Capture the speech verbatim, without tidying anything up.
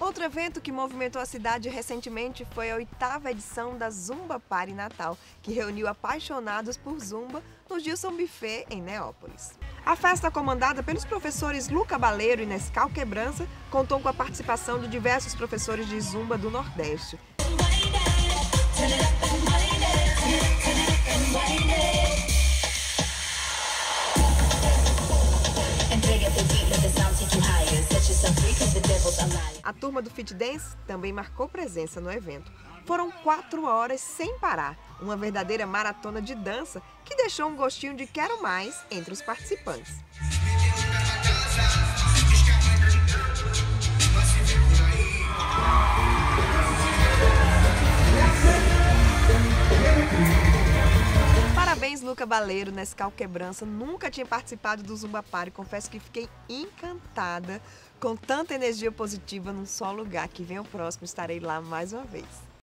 Outro evento que movimentou a cidade recentemente foi a oitava edição da Zumba Party Natal, que reuniu apaixonados por Zumba no Gilson Buffet, em Neópolis. A festa, comandada pelos professores Luca Baleiro e Nescau Quebrança, contou com a participação de diversos professores de Zumba do Nordeste. A turma do Fit Dance também marcou presença no evento. Foram quatro horas sem parar, uma verdadeira maratona de dança que deixou um gostinho de quero mais entre os participantes. Parabéns, Luca Baleiro, Nescau Quebrança. Nunca tinha participado do Zumba Party. Confesso que fiquei encantada com tanta energia positiva num só lugar. Que vem o próximo, estarei lá mais uma vez.